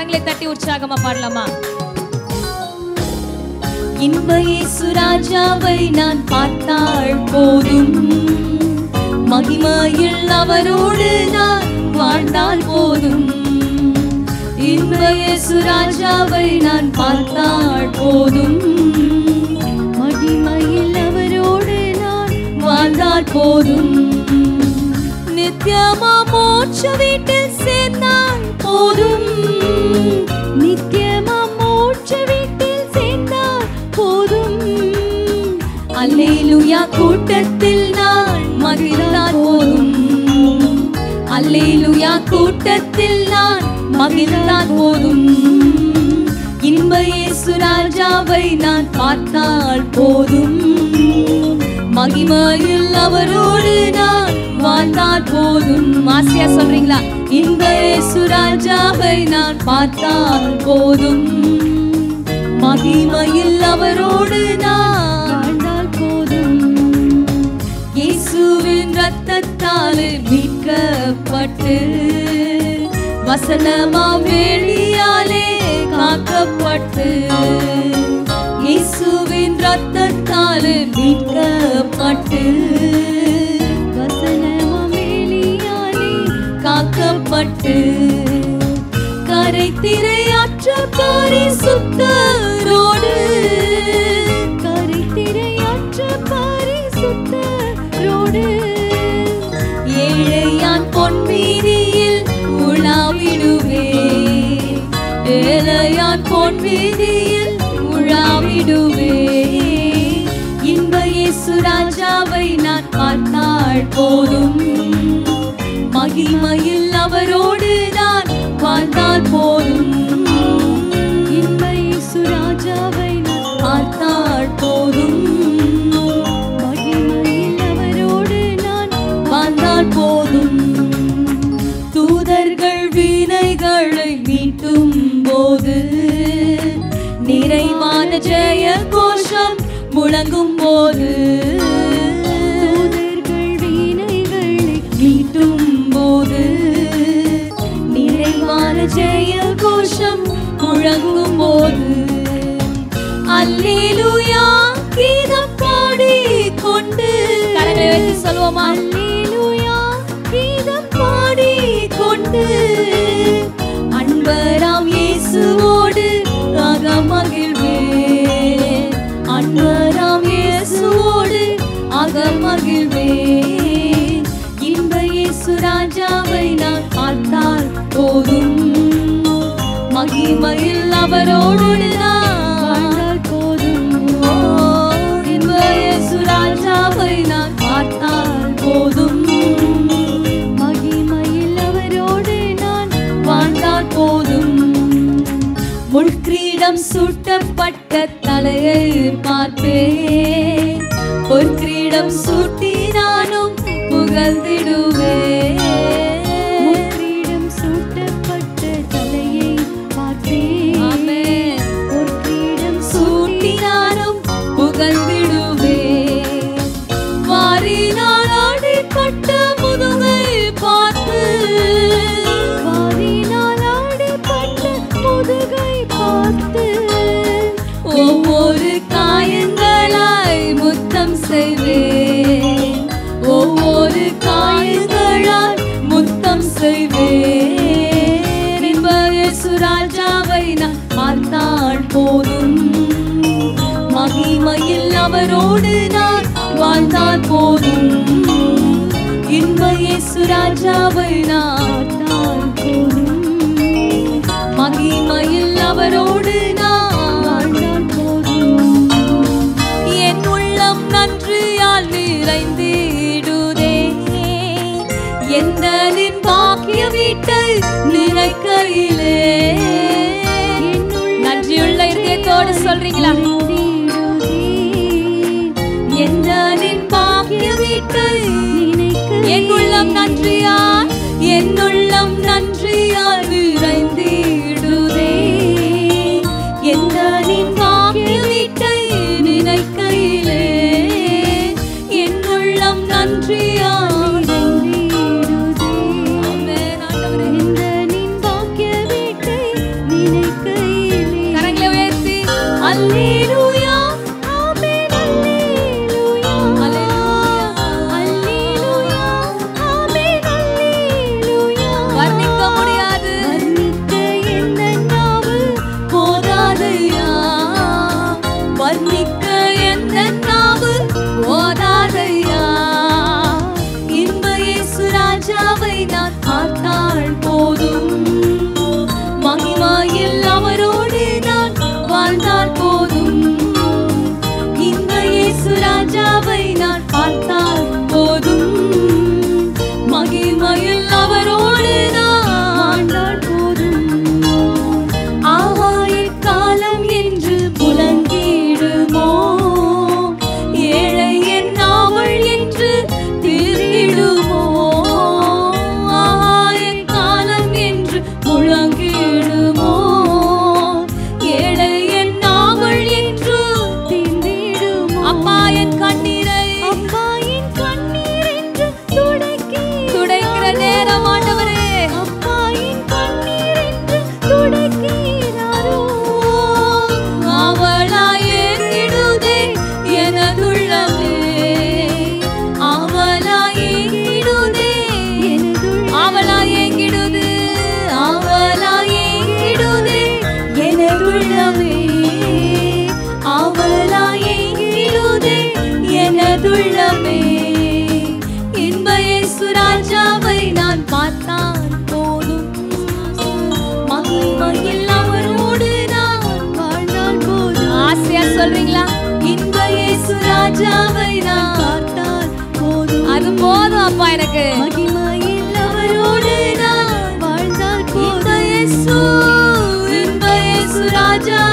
கரங்களை தட்டி உற்சாகமா பாடலாமா? இன்ப இயேசு ராஜாவை நான் பார்த்தால் போதும், மகிமையில் அவரோடு நான் வாழ்ந்தால் போதும். இன்ப இயேசு ராஜாவை நான் பார்த்தால் போதும், மகிமையில் அவரோடு நான் வாழ்ந்தால் போதும். நித்தியமா மோட்ச வீட்டில் சேர்ந்தால் போதும், நித்தியமா மோட்ச வீட்டில் சேர்ந்தால் போதும். அல்லேலூயா கூட்டத்தில் நான் மகிழ்ந்தால் போதும், அல்லேலூயா கூட்டத்தில் நான் மகிழ்ந்தால் போதும். இன்ப இயேசு ராஜாவை நான் பார்த்தால் போதும், மகிமையில் அவரோடு நான் வாழ்ந்தால் போதும். ஆசையா சொல்றீங்களா? இன்ப இயேசு ராஜாவை நான் பார்த்தால் போதும், மகிமையில் அவரோடு நான் வாழ்ந்தால் போதும். இயேசுவின் இரத்தத்தால் மீட்கப்பட்டு, வசனமா வேலியாலே காக்கப்பட்டு, இயேசுவின் இரத்தத்தால் மீட்கப்பட்டு, வசனமா வேலியாலே காக்கப்பட்டு, கரை திரையாற்ற பரிசுத்தரோடு, கரை திரையாற்ற பரிசுத்தரோடு, ஏழையான் பொன்வீதியில் உலாவிடுவே, ஏழையான் பொன்வீதியில் உலாவிடுவே. இன்ப இயேசு ராஜாவை நான் பார்த்தால் போதும், மகிமையில் அவரோடு நான் வாழ்ந்தால் போதும். இன்ப இயேசு ராஜாவை நான் பார்த்தால் போதும், மகிமையில் அவரோடு நான் வாழ்ந்தால் போதும். தூதர்கள் வீணைகளை மீட்டும் போது, நிறைவான ஜெய கோஷம் முழங்கும் போது, தூதர்கள் வீணைகளை மீட்டும் போது, நிறைவான ஜெய கோஷம் முழங்கும் போது, அல்லேலூயா கீதம் பாடிக்கொண்டு, கரங்களை வைத்து சொல்வோமா? அல்லேலூயா கீதம் பாடிக்கொண்டு, அன்பராம் இயேசுவோடு அகமகிழ்வேன், அன்பராம் இயேசுவோடு அகமகிழ்வேன். இன்ப இயேசு ராஜாவை நான் பார்த்தால் போதும், மகிமையில் அவரோடு நான் வாழ்ந்தால் போதும். இன்ப இயேசு ராஜாவை நான் பார்த்தால் போதும், மகிமையில் அவரோடு நான் வாழ்ந்தால் போதும். முள்கிரீடம் சூட்டப்பட்ட தலையை பார்ப்பேன், பொற்கிரீடம் சூட்டி நானும் புகழ்ந்திடுவேன். முள்கிரீடம் சூட்டப்பட்ட தலையை பார்ப்பேன், ஆமென், பொற்கிரீடம் சூட்டி நானும் புகழ்ந்திடுவேன். வாரினால் அடிபட்ட முதுகை பார்த்து, வாரினால் அடிபட்ட முதுகை பார்த்து, ஒவ்வொரு காயங்களாய் முத்தம் செய்வேன், ஒவ்வொரு காயங்களாய் முத்தம் செய்வேன். இன்ப இயேசு ராஜாவை நான் பார்த்தால் போதும், மகிமையில் அவரோடு நான் வாழ்ந்தால் போதும். இன்ப இயேசு ராஜாவை நான் பார்த்தால் போதும், மகிமையில் அவரோடு நான் வாழ்ந்தால் போதும். என் உள்ளம் நன்றியால் நிறைந்திடுதே, எந்த நின் பாக்கிய வீட்டை நினைக்கையிலே. நன்றியுள்ள இதயத்தோடு சொல்றீங்களா? எந்த நின் பாக்கிய வீட்டை என் உள்ளம் நன்றியால், என் உள்ளம் நன்றியால் நிறைந்திடுதே, எந்த நின் பாக்கிய வீட்டை நினைக்கையிலே. என் உள்ளம் நன்றியால் நிறைந்திடுதே, ஆமென் ஆண்டவரே. எந்த நின் பாக்கிய வீட்டை ராஜாவை நான் பார்த்தால் போதும். அது போதும் அப்பா எனக்கு. மகிமையில் அவரோடு நான் வாழ்ந்தால் போதும். இன்ப இயேசு ராஜா